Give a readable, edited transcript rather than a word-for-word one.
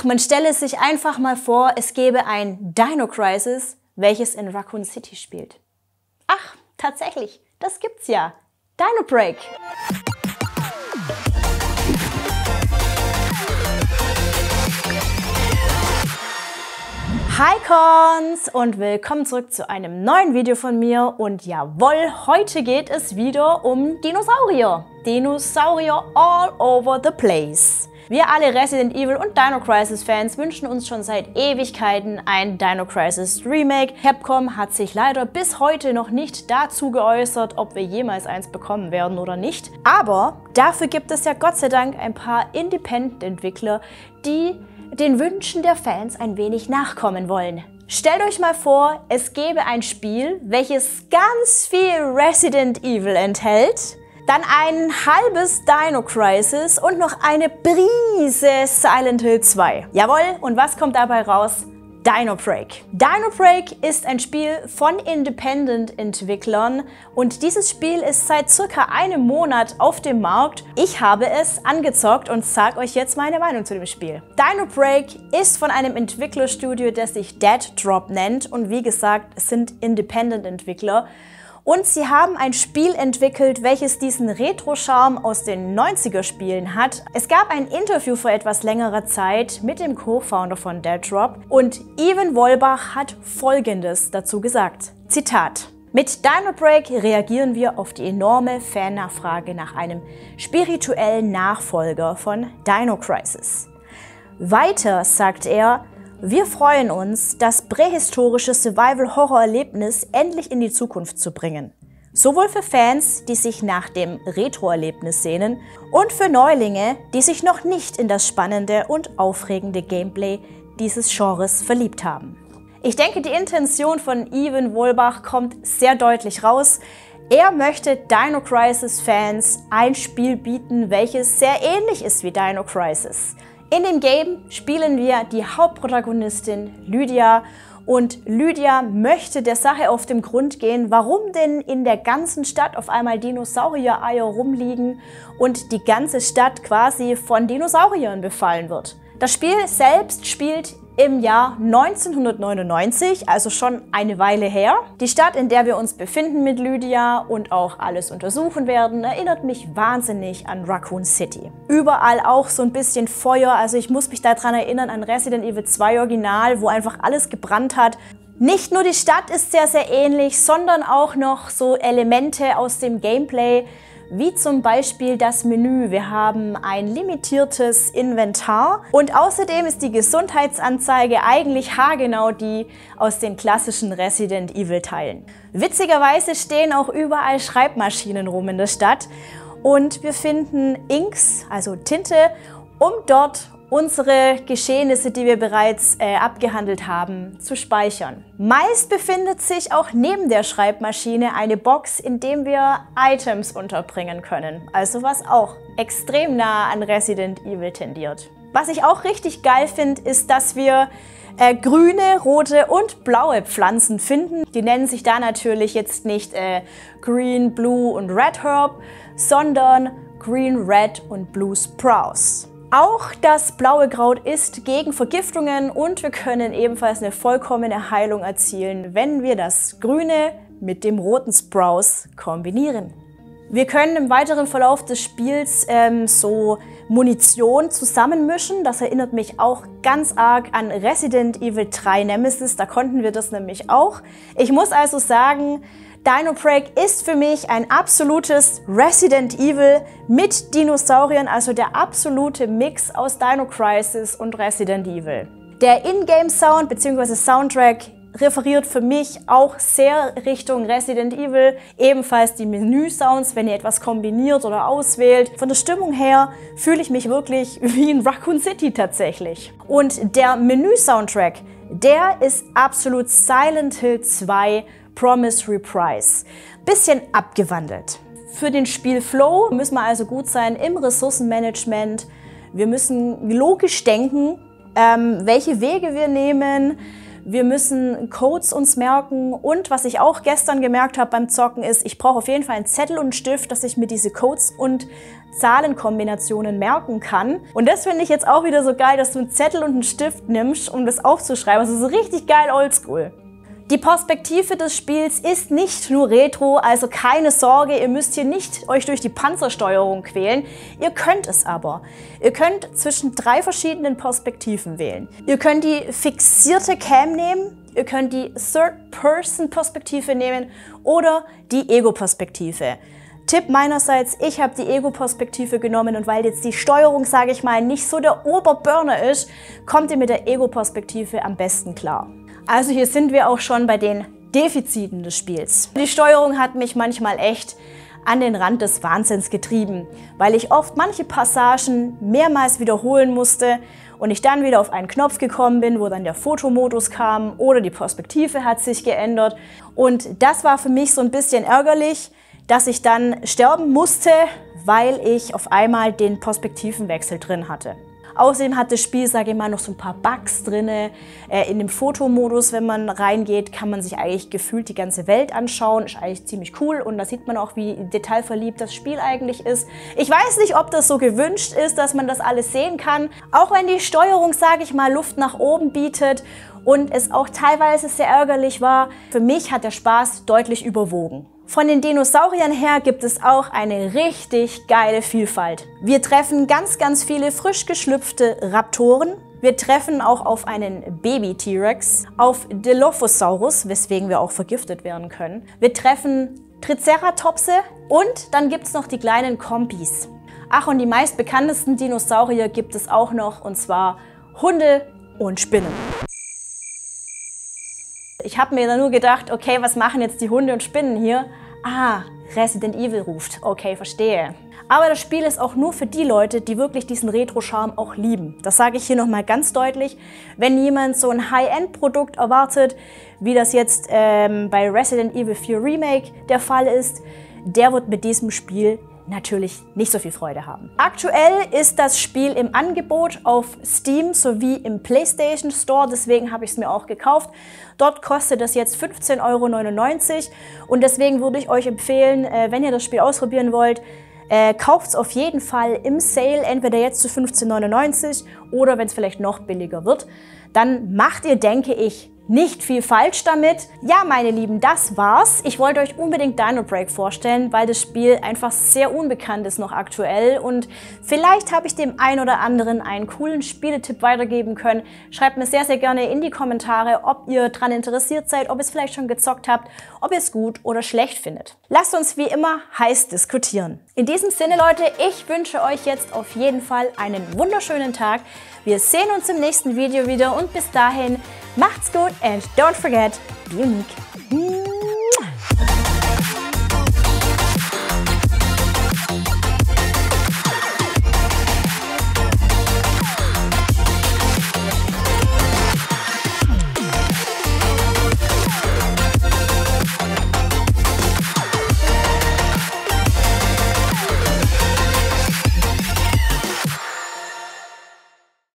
Ach, man stelle sich einfach mal vor, es gäbe ein Dino Crisis, welches in Raccoon City spielt. Ach, tatsächlich, das gibt's ja. Dino Break. Hi Cons und willkommen zurück zu einem neuen Video von mir. Und jawohl, heute geht es wieder um Dinosaurier. Dinosaurier all over the place. Wir alle Resident Evil und Dino Crisis Fans wünschen uns schon seit Ewigkeiten ein Dino Crisis Remake. Capcom hat sich leider bis heute noch nicht dazu geäußert, ob wir jemals eins bekommen werden oder nicht. Aber dafür gibt es ja Gott sei Dank ein paar Independent-Entwickler, die den Wünschen der Fans ein wenig nachkommen wollen. Stellt euch mal vor, es gäbe ein Spiel, welches ganz viel Resident Evil enthält, dann ein halbes Dino Crisis und noch eine Prise Silent Hill 2. Jawohl, und was kommt dabei raus? Dino Break. Dino Break ist ein Spiel von Independent-Entwicklern und dieses Spiel ist seit circa einem Monat auf dem Markt. Ich habe es angezockt und sage euch jetzt meine Meinung zu dem Spiel. Dino Break ist von einem Entwicklerstudio, das sich Dead Drop nennt und wie gesagt, es sind Independent-Entwickler. Und sie haben ein Spiel entwickelt, welches diesen Retro-Charme aus den 90er-Spielen hat. Es gab ein Interview vor etwas längerer Zeit mit dem Co-Founder von Dead Drop und Ivan Vollbach hat Folgendes dazu gesagt. Zitat: Mit Dino Break reagieren wir auf die enorme Fan-Nachfrage nach einem spirituellen Nachfolger von Dino Crisis. Weiter sagt er: Wir freuen uns, das prähistorische Survival-Horror-Erlebnis endlich in die Zukunft zu bringen. Sowohl für Fans, die sich nach dem Retro-Erlebnis sehnen, und für Neulinge, die sich noch nicht in das spannende und aufregende Gameplay dieses Genres verliebt haben. Ich denke, die Intention von Ivan Vollbach kommt sehr deutlich raus. Er möchte Dino Crisis-Fans ein Spiel bieten, welches sehr ähnlich ist wie Dino Crisis. In dem Game spielen wir die Hauptprotagonistin Lydia und Lydia möchte der Sache auf den Grund gehen, warum denn in der ganzen Stadt auf einmal Dinosaurier-Eier rumliegen und die ganze Stadt quasi von Dinosauriern befallen wird. Das Spiel selbst spielt im Jahr 1999, also schon eine Weile her. Die Stadt, in der wir uns befinden mit Lydia und auch alles untersuchen werden, erinnert mich wahnsinnig an Raccoon City. Überall auch so ein bisschen Feuer, also ich muss mich daran erinnern an Resident Evil 2 Original, wo einfach alles gebrannt hat. Nicht nur die Stadt ist sehr, sehr ähnlich, sondern auch noch so Elemente aus dem Gameplay, wie zum Beispiel das Menü. Wir haben ein limitiertes Inventar und außerdem ist die Gesundheitsanzeige eigentlich haargenau die aus den klassischen Resident Evil Teilen. Witzigerweise stehen auch überall Schreibmaschinen rum in der Stadt und wir finden Inks, also Tinte, um dort unsere Geschehnisse, die wir bereits abgehandelt haben, zu speichern. Meist befindet sich auch neben der Schreibmaschine eine Box, in der wir Items unterbringen können. Also was auch extrem nah an Resident Evil tendiert. Was ich auch richtig geil finde, ist, dass wir grüne, rote und blaue Pflanzen finden. Die nennen sich da natürlich jetzt nicht Green, Blue und Red Herb, sondern Green, Red und Blue Sprouts. Auch das blaue Kraut ist gegen Vergiftungen und wir können ebenfalls eine vollkommene Heilung erzielen, wenn wir das Grüne mit dem roten Sprouse kombinieren. Wir können im weiteren Verlauf des Spiels so Munition zusammenmischen. Das erinnert mich auch ganz arg an Resident Evil 3 Nemesis, da konnten wir das nämlich auch. Ich muss also sagen, Dino Break ist für mich ein absolutes Resident Evil mit Dinosauriern, also der absolute Mix aus Dino Crisis und Resident Evil. Der Ingame-Sound bzw. Soundtrack referiert für mich auch sehr Richtung Resident Evil, ebenfalls die Menü-Sounds, wenn ihr etwas kombiniert oder auswählt. Von der Stimmung her fühle ich mich wirklich wie in Raccoon City tatsächlich. Und der Menü-Soundtrack, der ist absolut Silent Hill 2 Promise Reprise. Bisschen abgewandelt. Für den Spielflow müssen wir also gut sein im Ressourcenmanagement. Wir müssen logisch denken, welche Wege wir nehmen. Wir müssen Codes uns merken und was ich auch gestern gemerkt habe beim Zocken ist, ich brauche auf jeden Fall einen Zettel und einen Stift, dass ich mir diese Codes und Zahlenkombinationen merken kann. Und das finde ich jetzt auch wieder so geil, dass du einen Zettel und einen Stift nimmst, um das aufzuschreiben. Also so richtig geil oldschool. Die Perspektive des Spiels ist nicht nur Retro, also keine Sorge, ihr müsst hier nicht euch durch die Panzersteuerung quälen. Ihr könnt es aber. Ihr könnt zwischen 3 verschiedenen Perspektiven wählen. Ihr könnt die fixierte Cam nehmen, ihr könnt die Third-Person-Perspektive nehmen oder die Ego-Perspektive. Tipp meinerseits, ich habe die Ego-Perspektive genommen und weil jetzt die Steuerung, sage ich mal, nicht so der Oberburner ist, kommt ihr mit der Ego-Perspektive am besten klar. Also hier sind wir auch schon bei den Defiziten des Spiels. Die Steuerung hat mich manchmal echt an den Rand des Wahnsinns getrieben, weil ich oft manche Passagen mehrmals wiederholen musste und ich dann wieder auf einen Knopf gekommen bin, wo dann der Fotomodus kam oder die Perspektive hat sich geändert. Und das war für mich so ein bisschen ärgerlich, dass ich dann sterben musste, weil ich auf einmal den Perspektivenwechsel drin hatte. Außerdem hat das Spiel, sage ich mal, noch so ein paar Bugs drin. In dem Fotomodus, wenn man reingeht, kann man sich eigentlich gefühlt die ganze Welt anschauen. Ist eigentlich ziemlich cool und da sieht man auch, wie detailverliebt das Spiel eigentlich ist. Ich weiß nicht, ob das so gewünscht ist, dass man das alles sehen kann. Auch wenn die Steuerung, sage ich mal, Luft nach oben bietet und es auch teilweise sehr ärgerlich war, für mich hat der Spaß deutlich überwogen. Von den Dinosauriern her gibt es auch eine richtig geile Vielfalt. Wir treffen ganz, ganz viele frisch geschlüpfte Raptoren. Wir treffen auch auf einen Baby-T-Rex, auf Dilophosaurus, weswegen wir auch vergiftet werden können. Wir treffen Triceratopse und dann gibt es noch die kleinen Kompis. Ach, und die meistbekanntesten Dinosaurier gibt es auch noch, und zwar Hunde und Spinnen. Ich habe mir dann nur gedacht, okay, was machen jetzt die Hunde und Spinnen hier? Ah, Resident Evil ruft. Okay, verstehe. Aber das Spiel ist auch nur für die Leute, die wirklich diesen Retro-Charme auch lieben. Das sage ich hier nochmal ganz deutlich. Wenn jemand so ein High-End-Produkt erwartet, wie das jetzt bei Resident Evil 4 Remake der Fall ist, der wird mit diesem Spiel natürlich nicht so viel Freude haben. Aktuell ist das Spiel im Angebot auf Steam sowie im PlayStation Store, deswegen habe ich es mir auch gekauft. Dort kostet es jetzt 15,99 € und deswegen würde ich euch empfehlen, wenn ihr das Spiel ausprobieren wollt, kauft es auf jeden Fall im Sale, entweder jetzt zu 15,99 € oder wenn es vielleicht noch billiger wird. Dann macht ihr, denke ich, nicht viel falsch damit. Ja, meine Lieben, das war's. Ich wollte euch unbedingt Dino Break vorstellen, weil das Spiel einfach sehr unbekannt ist noch aktuell und vielleicht habe ich dem einen oder anderen einen coolen Spieletipp weitergeben können. Schreibt mir sehr, sehr gerne in die Kommentare, ob ihr daran interessiert seid, ob ihr es vielleicht schon gezockt habt, ob ihr es gut oder schlecht findet. Lasst uns wie immer heiß diskutieren. In diesem Sinne, Leute, ich wünsche euch jetzt auf jeden Fall einen wunderschönen Tag. Wir sehen uns im nächsten Video wieder und bis dahin macht's gut and don't forget, be unique.